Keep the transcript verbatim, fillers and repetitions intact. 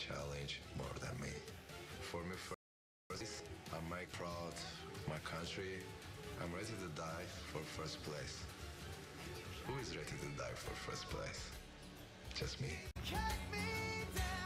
challenge more than me. For me, first, I make proud my country. I'm ready to die for first place. Who is ready to die for first place? Just me. Cut me down.